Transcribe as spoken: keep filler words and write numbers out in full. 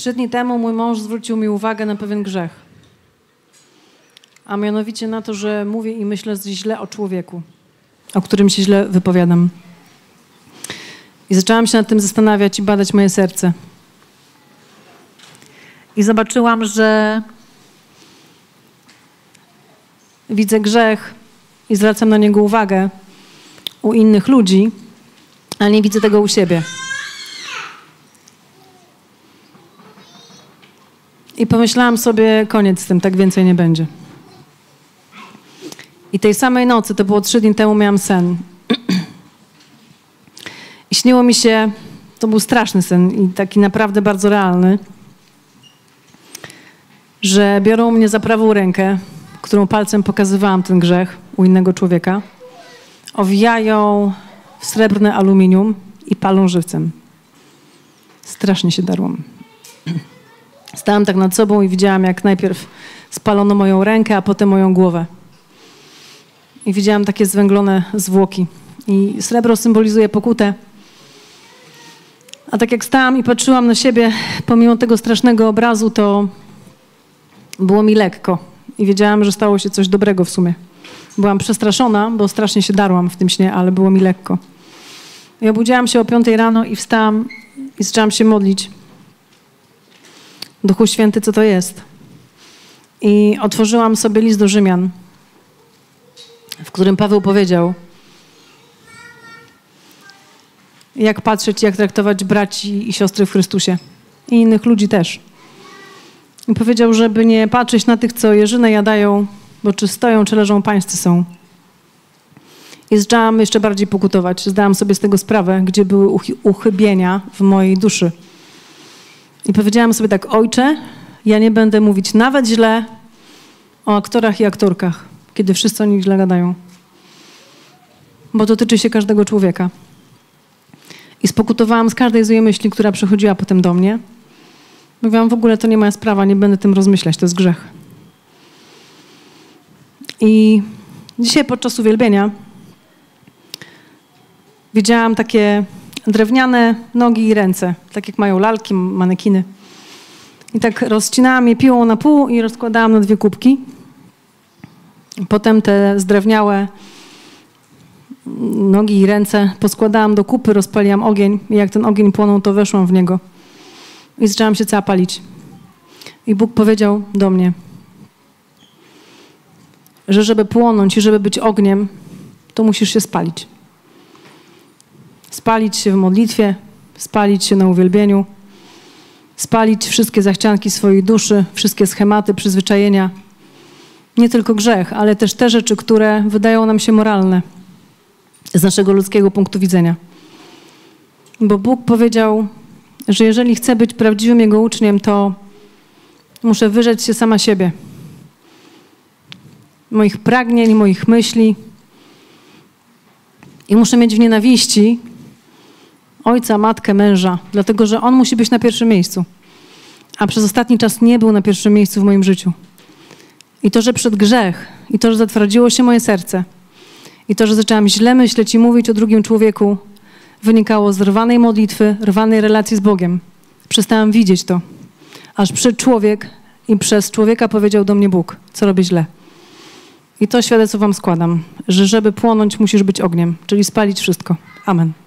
Trzy dni temu mój mąż zwrócił mi uwagę na pewien grzech. A mianowicie na to, że mówię i myślę źle o człowieku, o którym się źle wypowiadam. I zaczęłam się nad tym zastanawiać i badać moje serce. I zobaczyłam, że widzę grzech i zwracam na niego uwagę u innych ludzi, ale nie widzę tego u siebie. I pomyślałam sobie, koniec z tym, tak więcej nie będzie. I tej samej nocy, to było trzy dni temu, miałam sen. I śniło mi się, to był straszny sen i taki naprawdę bardzo realny, że biorą mnie za prawą rękę, którą palcem pokazywałam ten grzech u innego człowieka, owijają w srebrne aluminium i palą żywcem. Strasznie się darłam. Stałam tak nad sobą i widziałam, jak najpierw spalono moją rękę, a potem moją głowę. I widziałam takie zwęglone zwłoki. I srebro symbolizuje pokutę. A tak jak stałam i patrzyłam na siebie, pomimo tego strasznego obrazu, to było mi lekko. I wiedziałam, że stało się coś dobrego w sumie. Byłam przestraszona, bo strasznie się darłam w tym śnie, ale było mi lekko. I obudziłam się o piątej rano i wstałam i zaczęłam się modlić. Duchu Święty, co to jest? I otworzyłam sobie list do Rzymian, w którym Paweł powiedział, jak patrzeć, jak traktować braci i siostry w Chrystusie. I innych ludzi też. I powiedział, żeby nie patrzeć na tych, co jeżynę jadają, bo czy stoją, czy leżą, pańscy są. I zaczęłam jeszcze bardziej pokutować. Zdałam sobie z tego sprawę, gdzie były uchybienia w mojej duszy. I powiedziałam sobie tak, ojcze, ja nie będę mówić nawet źle o aktorach i aktorkach, kiedy wszyscy o nich źle gadają. Bo to tyczy się każdego człowieka. I spokutowałam z każdej złej myśli, która przychodziła potem do mnie. Mówiłam, w ogóle to nie moja sprawa, nie będę tym rozmyślać, to jest grzech. I dzisiaj podczas uwielbienia widziałam takie drewniane nogi i ręce, tak jak mają lalki, manekiny. I tak rozcinałam je piłą na pół i rozkładałam na dwie kubki. Potem te zdrewniałe nogi i ręce poskładałam do kupy, rozpaliłam ogień i jak ten ogień płonął, to weszłam w niego. I zaczęłam się cała palić. I Bóg powiedział do mnie, że żeby płonąć i żeby być ogniem, to musisz się spalić. Spalić się w modlitwie, spalić się na uwielbieniu, spalić wszystkie zachcianki swojej duszy, wszystkie schematy, przyzwyczajenia. Nie tylko grzech, ale też te rzeczy, które wydają nam się moralne z naszego ludzkiego punktu widzenia. Bo Bóg powiedział, że jeżeli chcę być prawdziwym Jego uczniem, to muszę wyrzec się sama siebie. Moich pragnień, moich myśli. I muszę mieć w nienawiści ojca, matkę, męża, dlatego że on musi być na pierwszym miejscu. A przez ostatni czas nie był na pierwszym miejscu w moim życiu. I to, że przed grzech, i to, że zatwardziło się moje serce, i to, że zaczęłam źle myśleć i mówić o drugim człowieku, wynikało z rwanej modlitwy, rwanej relacji z Bogiem. Przestałam widzieć to. Aż przyszedł człowiek i przez człowieka powiedział do mnie Bóg, co robię źle. I to świadectwo wam składam, że żeby płonąć, musisz być ogniem, czyli spalić wszystko. Amen.